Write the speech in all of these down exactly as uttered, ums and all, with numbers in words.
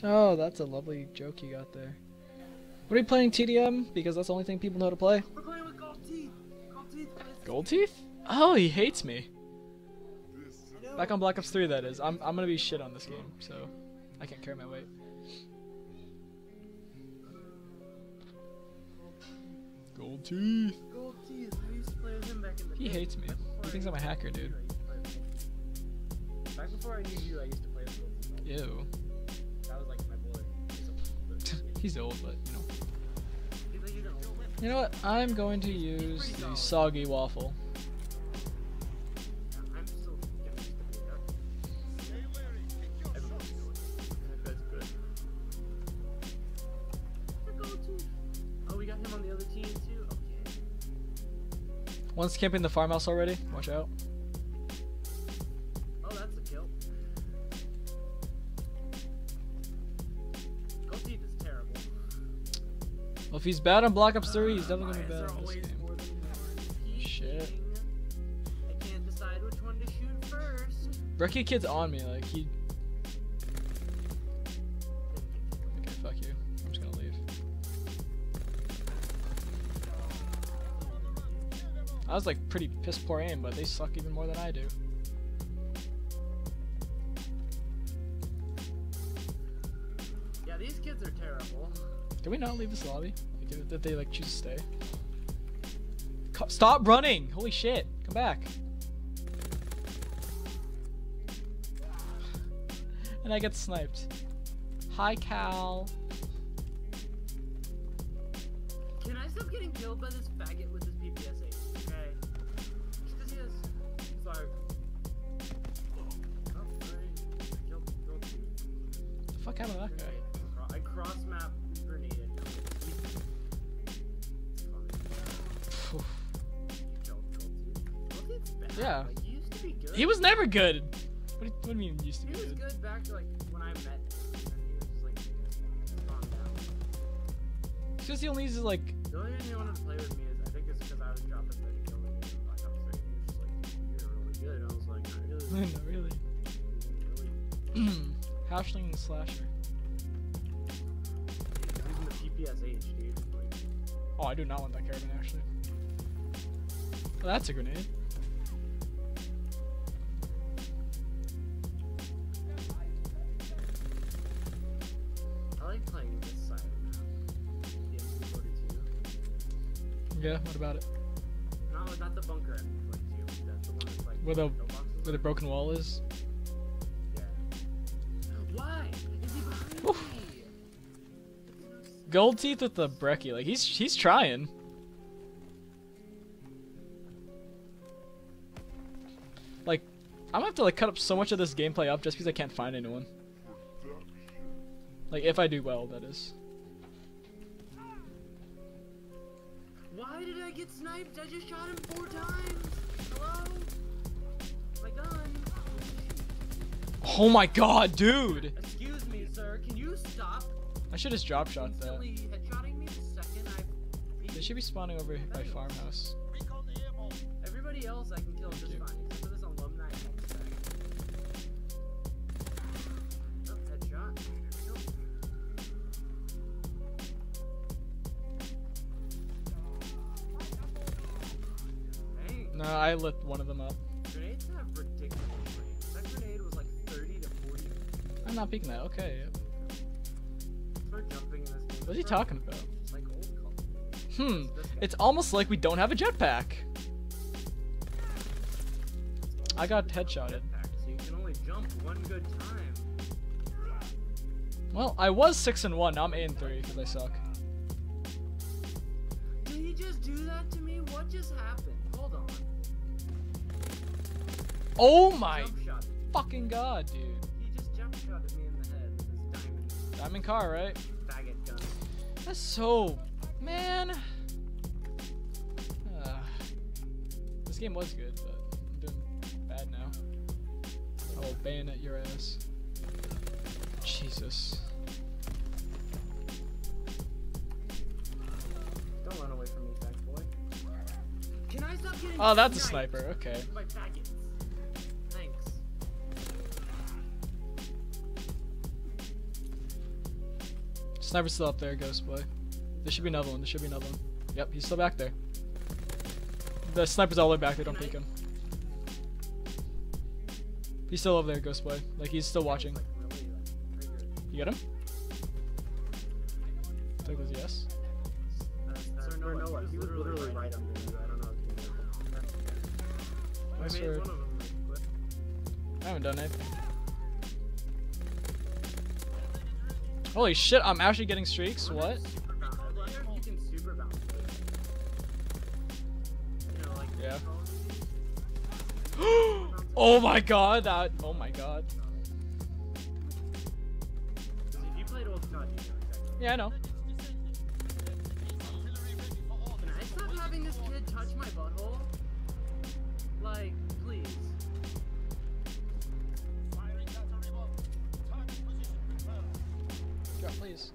Oh, that's a lovely joke you got there. What are you playing, T D M? Because that's the only thing people know how to play. We're playing with Gold Teeth. Gold Teeth. Gold Teeth? Oh, he hates me. Back on Black Ops three, that is. I'm I'm gonna be shit on this game, so I can't carry my weight. Gold Teeth. Gold Teeth. I used to play with him back in the He day. hates me. He thinks I'm a hacker, dude. Back before I knew you, I used to play with Gold Teeth. Ew. That was like my boy. He's old, but you know. He's like, he's an old man. You know what? I'm going to use the soggy waffle. I'm still getting used to being up. Everybody's going. That's good. Gold Teeth. Oh, we got him on the other team too? Okay. One's camping the farmhouse already. Watch out. Oh, that's a kill. Gold Teeth is terrible. Well, if he's bad on Black Ops three, he's definitely gonna be Why is bad there on this always game. more than one Shit. peeking? I can't decide which one to shoot first. Breccia Kid's on me, like he. Okay, fuck you. I'm just gonna leave. I was like pretty piss poor aim, but they suck even more than I do. Yeah, these kids are terrible. Did we not leave this lobby? Like, did, did they like choose to stay? Co- Stop running! Holy shit! Come back! And I get sniped. Hi, Cal. Can I stop getting killed by this faggot with his P P S eight? Okay. Just 'cause he has. Sorry. Oh, sorry. I killed Gold Teeth. The fuck out of that guy. Grenade. I cross map grenaded. It's fine. Phew. You killed Gold Teeth. Gold Teeth's bad. Yeah. Like, he used to be good. He was never good! What do you, what do you mean used to He be was good? good back to like when I met him. And he was just like gone down. It's just he only uses like. The only reason he wanted to play with me is I think it's because I was dropping thirty kills in Black Ops three. And he was just like, you're really good. I was like, not really. No, really. really. Hashling and Slasher. Using the P P S H, dude. Like, Oh, I do not want that caravan actually. Oh, that's a grenade. I like playing this side of the map. The M P forty-two. Yeah, what about it? Not, not the bunker M P forty-two. That's the one that's like. Where the pillboxes where the are. broken wall is? Yeah. Why? Is he behind Oof. me? Gold Teeth with the Breccia, like he's he's trying. Like, I'm gonna have to like cut up so much of this gameplay up just because I can't find anyone. Like if I do well, that is. Why did I get sniped? I just shot him four times. Hello? My gun. Oh my god, dude! Excuse me, sir. Can you stop I should just drop shot that. instantly headshotting me the second I? They should be spawning over by farmhouse. Everybody else I can kill just you. fine, except for this alumni expert. Oh, headshot. Nope. Dang. No, I lit one of them up. Grenades have ridiculous range. That grenade was like thirty to forty. I'm not peeking that. Okay. Yeah. Start jumping in this game. What is he Bro, talking about? It's like old Call of Duty. Hmm. This guy. It's almost like we don't have a jetpack. I got headshotted. Jetpack, so you can only jump one good time. Well, I was six and one. Now I'm eight and three because I suck. Did he just do that to me? What just happened? Hold on. Oh my Jump shot. fucking god, dude! He just jump shotted me in the head with his diamond Diamond car, right? faggot gun. That's so, man. Uh, this game was good, but I'm doing bad now. Oh, bayonet your ass. Jesus. Don't run away from me, fag boy. Can I stop getting Oh, that's a sniped sniper. Okay. by faggots? Thanks. Sniper's still up there, Ghost Boy. There should be another one. There should be another one. Yep, he's still back there. The sniper's all the way back there. Don't peek him. He's still over there, Ghost Boy. Like, he's still watching. You get him? I think it was yes. Sir Noah, he was literally right under you. I don't know if you know. I Nice made word. one of them like quick. I haven't done anything. Holy shit, I'm actually getting streaks? What? Super bounce. I wonder if you can super bounce. You know, like Yeah. bounce. Oh my god, that. Oh my god. If you played old C O D, you know exactly. Yeah, I know. Can I stop having this kid touch my butthole? Like, please. Drop, please.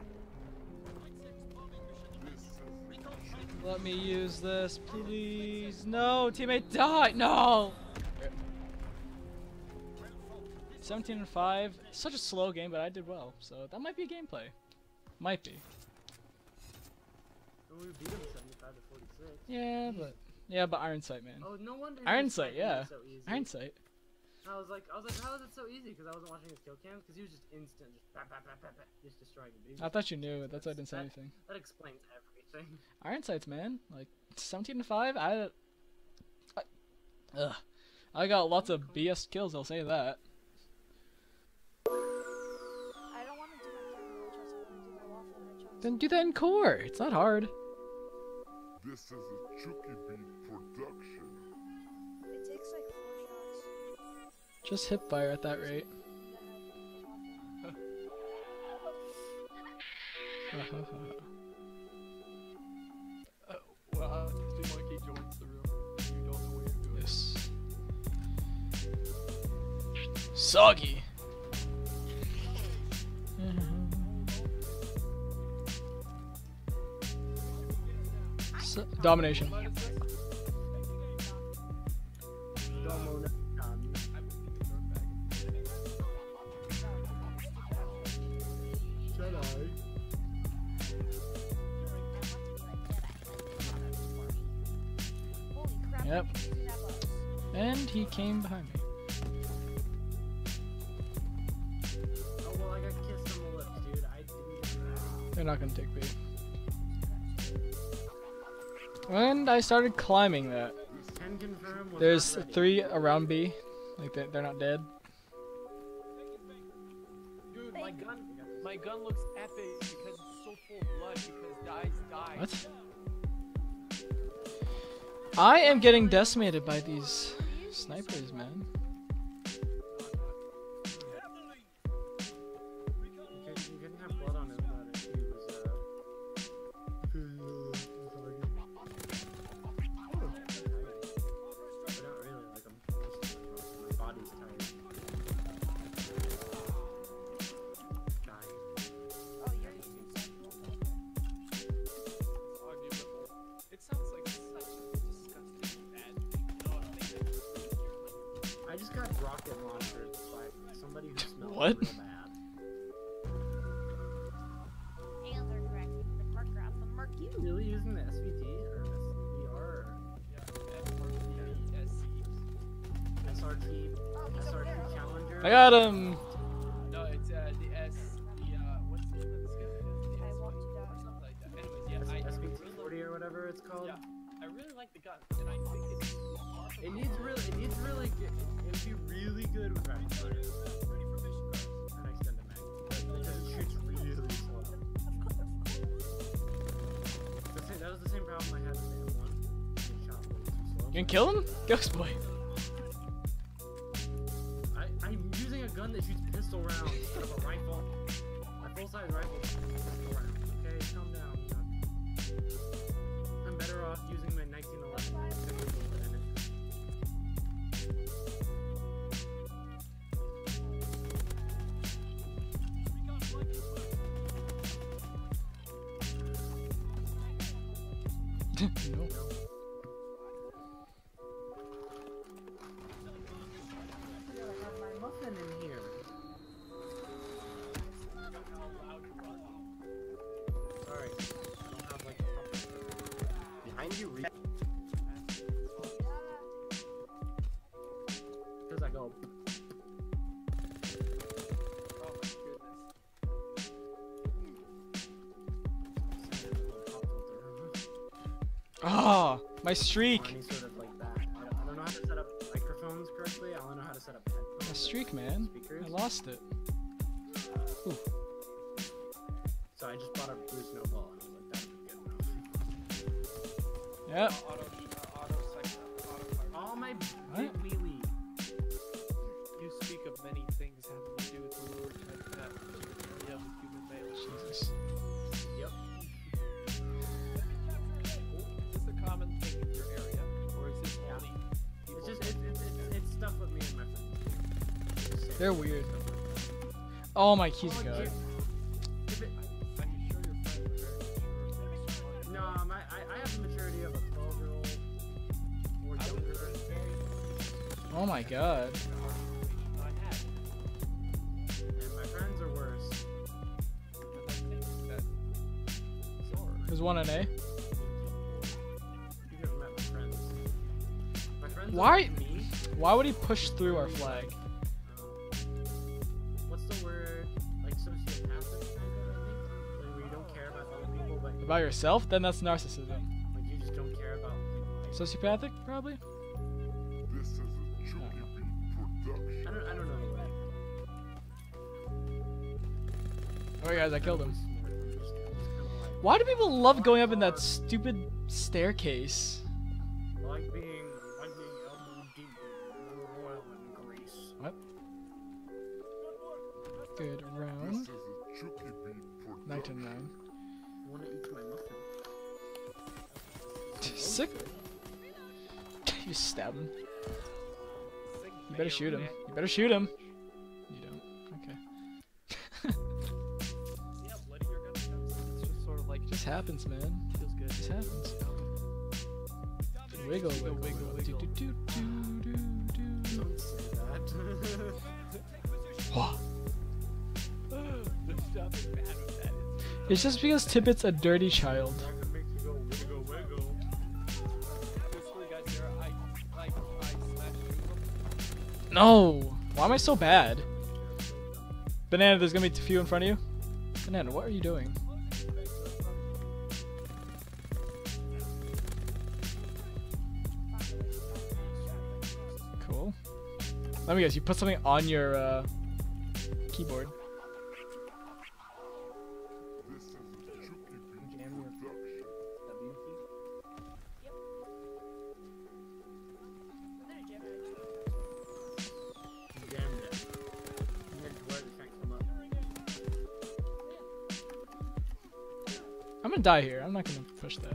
Let me use this, please. No, teammate, die! No! seventeen and five. Such a slow game, but I did well. So that might be a gameplay. Might be. We beat him seventy-five to forty-six. Yeah, but yeah, but Iron Sight, man. Oh, no wonder. Iron his Sight, sniping yeah. was So easy. Iron Sight. I was like, I was like, how is it so easy? Because I wasn't watching his kill cams. Because he was just instant, just bap, bap, bap, bap, bap, just destroying him. I thought you knew it. That's why I didn't say That- anything. That explains everything. Iron Sights, man. Like seventeen to five. I, I, ugh. I got lots of B S kills. I'll say that. I don't want to do my camera headshots, I want to do my waffle headshots. Then do that in core. It's not hard. This is a Chucky Beat production. It takes like four shots. Just hip fire at that rate. Uh, well, uh, Stu Monkey joins the room. You don't know what you're doing. This soggy. So, domination. Domo no Kami. Jedi. Holy crap, Yep. I'm using that bus. And he came behind me. Oh well, I got kissed on the lips, dude. I didn't. They're not gonna take bait. And I started climbing that. Can confirm. Was There's not ready. three around B. Like they- they're not dead. Dude, my gun, my gun looks epic because it's so full of blood because guys died. What? I am getting decimated by these snipers, man. You couldn't, you couldn't have blood on him, but he was uh. I don't really like him. My body's tired. Dying. Oh, you're using something. Oh, dude, but it sounds like such a disgusting bad thing. I just got rocket launched by somebody who smells What? real bad. Hands are correct. The marker on the mark. You really using the S V T or S V R or S R T Oh, he's S R over T there. Challenger? I got him. No, it's uh, the S, the, uh, what's the name of this guy? The I S walked you or down. something like that. Anyways, yeah, I, S V I T really forty or whatever it's called. Yeah, I really like the gun, and I think it's awesome. It needs really, it needs really good. It would be really good with rapid fire and extended mag because it shoots really slow. The same, that was the same problem I had with the M one. It shot way too slow. You can kill him? Ghost Boy. I, I'm using a gun that shoots pistol rounds instead of a rifle. My full-size rifle shoots pistol rounds. Okay, calm down. You know. I'm better off using my nineteen eleven than with a bullet in it. No. I have my muffin in here. behind you. Re Because I go. Oh my goodness. Ah, my streak. Any sort of like that. I don't, I don't know how to set up microphones correctly. I only know how to set up headphones. My streak, man. Speakers. I lost it. Ooh. So I just bought a blue snowball and I was like, that would be good enough. Yep. Auto, uh, auto sector, auto fire. All my What? big wheelie. You speak of many things having to do with the lure type that young human male. Jesus. Yep. Is this a common thing in your area, or is this Yeah. only people? It's just, it's, it's, it's, it's stuff with me and my friends. Just saying. They're weird. Oh, my keys Oh, are gone. Jim, if it- Are you sure your friends are very mature? No, my, I, I have the maturity of a twelve year old or I was younger. very Oh my god. I had. And my friends are worse. Because I think that Zor. There's one an A. You never met my friends. My friends Why- are like me. Why would he push through our flag? Um, what's the word? Like sociopathic, kind of, I think? Like, where you don't care about other people, but About yourself? Then that's narcissism. like, you just don't care about like, Sociopathic, probably? This is a Chucky Beat production. I don't, I don't know the word. Alright guys, I killed him. I'm just- I'm just kinda like- Why do people love going up in that stupid staircase? I like being, I like being elbow deep in oil and grease. What? Good This round. is a Chucky Beat nine to production. nine. I wanna eat my muffin. Sick. You stab him. You better shoot him. You better shoot him. You don't. Okay. Yeah, bloody your gun stems. It's just sort of like Just happens, man. feels good. Just happens. Wiggle, wiggle, wiggle, wiggle. Do, do, do, do, do. Don't say that. Wah. There's nothing bad with that. It's just because Tippett's a dirty child. That makes you go wiggle wiggle. This one got there. I like I smashed you. No! Why am I so bad? Banana, there's gonna be a few in front of you. Banana, what are you doing? Cool. Let me guess, you put something on your uh, keyboard. This is a Chucky Beat Jam your production. W key. You jammed it. You had to where it can't come up. I'm gonna die here. I'm not gonna push that.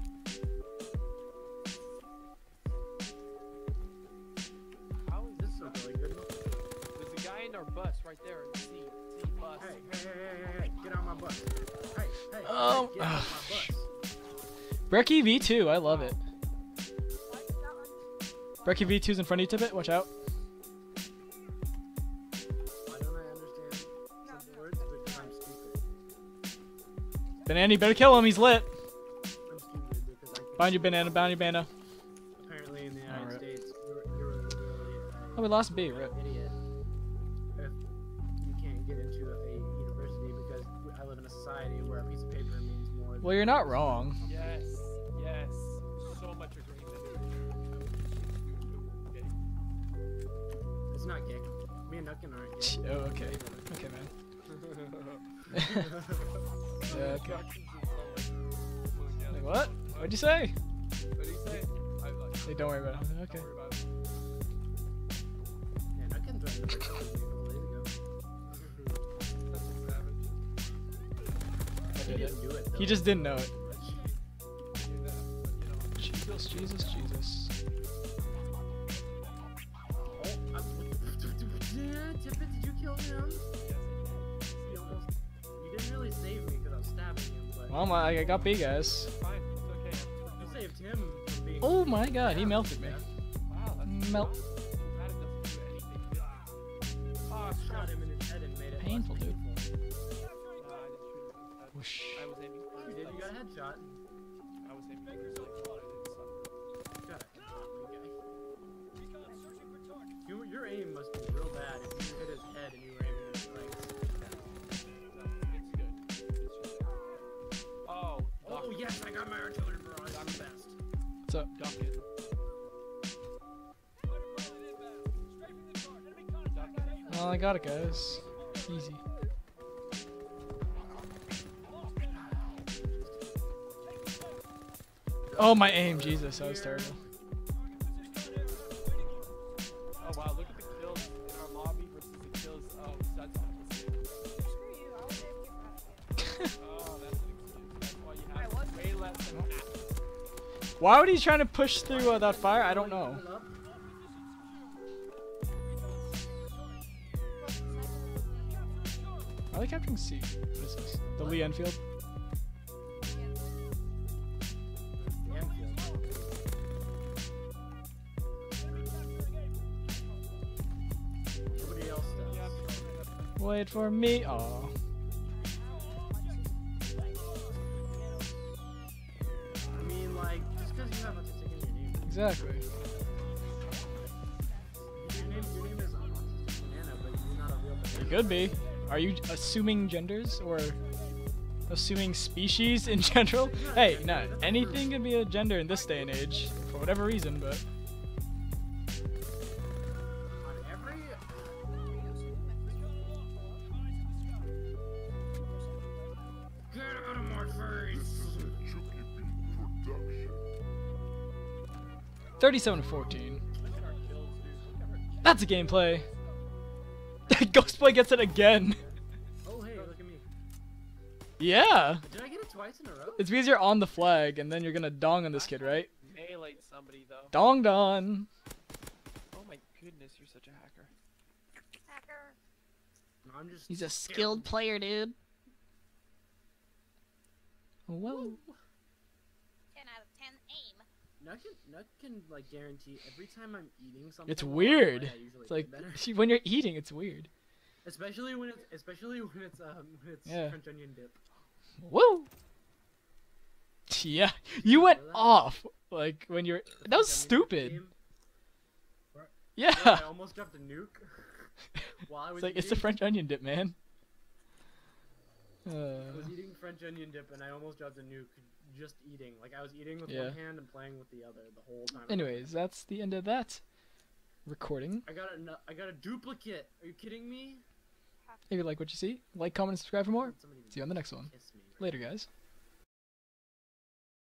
How is This this is so a really good one. There's a guy in our bus right there in the C, C bus. Hey, hey, hey, hey, hey, hey, get on my bus. Hey, hey, Oh, hey, get on ugh, my bus. Brekkie V two, I love it. Why did that one? Brekkie V two's in front of you, Tippett. Watch out. Why don't I understand simple words? Because I'm stupid. Banana, you better kill him. He's lit. I'm stupid because I can't. Bind you, Banana. Bind you, Banana. Apparently in the United Alright. States, you're, you're literally Oh, we lost B. Rip. an idiot if you can't get into a university because I live in a society where a piece of paper means more. Well, you're not wrong. Yes, yes. So much agreement. Okay. It's not gay. Me and Nukin aren't gay. Oh, okay. Okay, man. Yeah, okay. Like, what? What'd you say? What did he say? I was like, Hey, don't worry about it. Okay. don't worry about it. Yeah, Nukin threatened to break up with me a couple days ago. That's a savage. I He did it. didn't do it. He though. just didn't know it. Do that, but, you know. Jesus, Jesus, Jesus. Oh, I, yeah, Tippett, did you kill him? You almost. You didn't really save me because I was stabbing him, but Well, my, I got B, guys. Fine, it's okay. you saved him from being. Oh my god, he melted me. Wow, that's Melt. That doesn't do anything good. Ah, I shot him in his head and made it less Painful, dude. Uh, painful. I didn't shoot him in his head. Whoosh. I was aiming for You his did. You legs. got a headshot. I was aiming for his legs. What's up? Duck it. Well, I got it, guys. Easy. Oh, my aim. Jesus, that was terrible. Oh wow, look at the kills in our lobby versus the kills. Oh, that's not the same. Screw you, I was A F K for half Oh, that's an excuse. That's why you I have was. way less than half. Why would he try to push through uh, that fire? I don't know. I like capturing C. What is this? The Lee Enfield? Nobody else does. Wait for me. Oh. I mean, like, just because you have autistic in your name. Exactly. Your name, your name is Autistic Banana, but you're not a real banana. It could be. Are you assuming genders or assuming species in general? Hey, no, anything can be a gender in this day and age for whatever reason, but On every... Get out of my face! This is a Chucky Beat production. thirty-seven to fourteen. Look at our kills, dude. Look at our That's a gameplay. Ghostboy gets it again. Oh, hey, look at me. Yeah. Did I get it twice in a row? It's because you're on the flag and then you're gonna dong on this kid, right? melee somebody though. Dong don. Oh my goodness, you're such a hacker. Hacker. No, I'm just He's a skilled player, dude. Whoa. ten out of ten aim. Nut can, Nut can like guarantee every time I'm eating something. It's along the weird. way, I usually It's like eat better. see, when you're eating, it's weird. Especially when it's especially when it's um when it's Yeah. French onion dip. Woo. Yeah, you went off like when you're. That was French onion dip stupid. game. Yeah. Yeah, I almost dropped a nuke. While I was It's like eating. it's the French onion dip, man. I was Uh, eating French onion dip and I almost dropped a nuke just eating. Like I was eating with Yeah. one hand and playing with the other the whole time. anyways, that's the end of that recording. I got a nu- I got a duplicate. Are you kidding me? If you like what you see, like, comment, and subscribe for more. Somebody See you on the next one. kiss me. Later, guys.